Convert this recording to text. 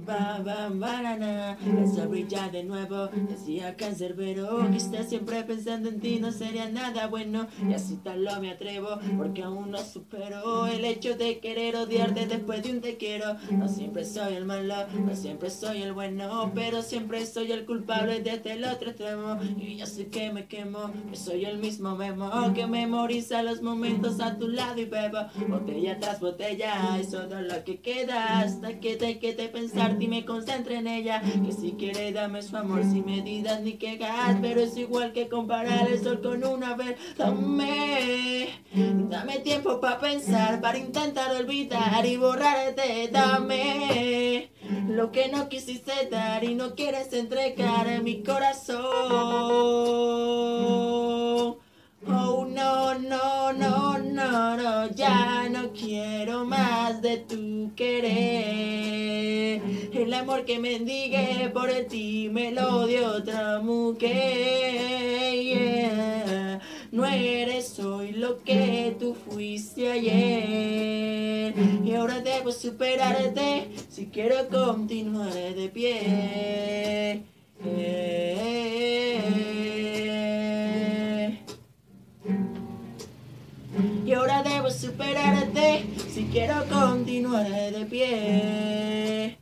banana. El sol brilla de nuevo, decía Cancerbero, que está siempre pensando en ti no sería nada bueno. Y así tal lo me atrevo, porque aún no supero el hecho de querer odiarte después de un te quiero. No siempre soy el malo, no siempre soy el bueno, pero siempre soy el culpable desde el otro extremo. Y yo sé que me quemo, que soy el mismo Memo, que memoriza los momentos a tu lado y bebo botella tras botella, es todo lo que queda hasta que te pensar y me concentre en ella. Que si quiere dame su amor sin medidas ni quejas, pero es igual que comparar el sol con una vez. Dame tiempo para pensar, para intentar olvidar y borrarte. Dame lo que no quisiste dar y no quieres entregar en mi corazón. Oh no, no, no, no, no, ya no quiero más de tu querer. El amor que mendigue por ti me lo dio otra mujer. Yeah. No eres hoy lo que tú fuiste ayer. Y ahora debo superarte si quiero continuar de pie. Y ahora debo superarte si quiero continuar de pie.